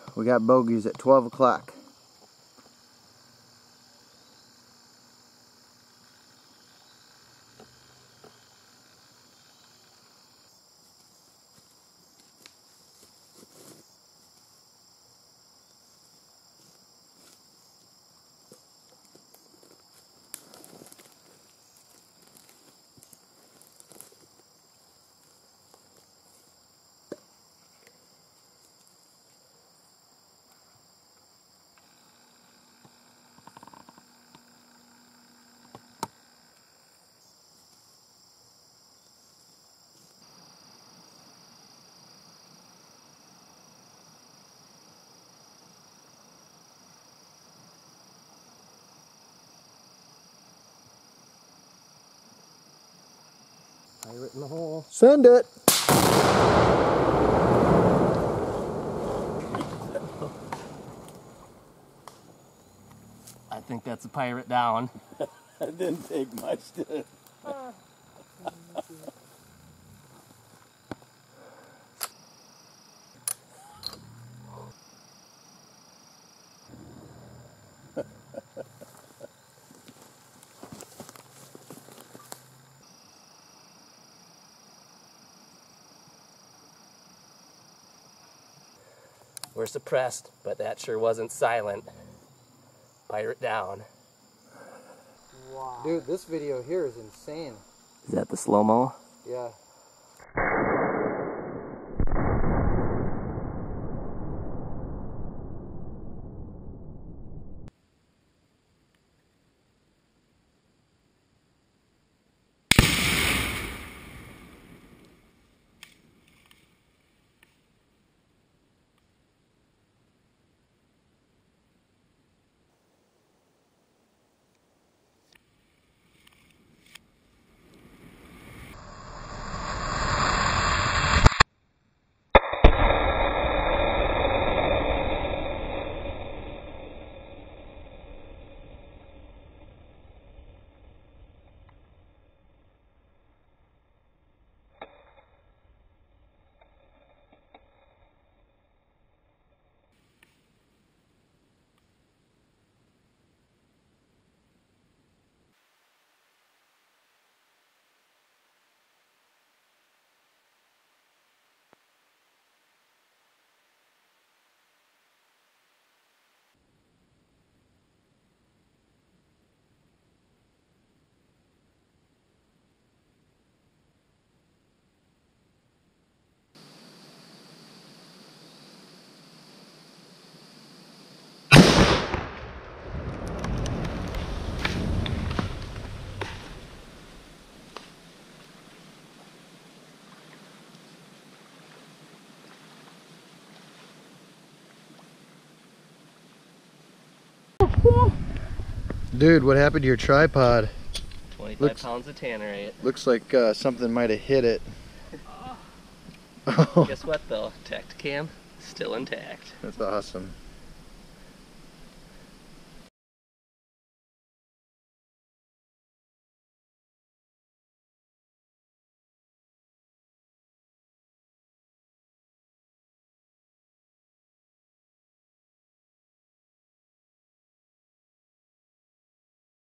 We got bogeys at 12 o'clock. Pirate in the hole. Send it! I think that's a pirate down. It didn't take much to... We're suppressed, but that sure wasn't silent. Pirate down. Wow. Dude, this video here is insane. Is that the slow-mo? Yeah. Dude, what happened to your tripod? 25 pounds of Tannerite. Looks like something might have hit it. Guess what though? Tacticam still intact. That's awesome.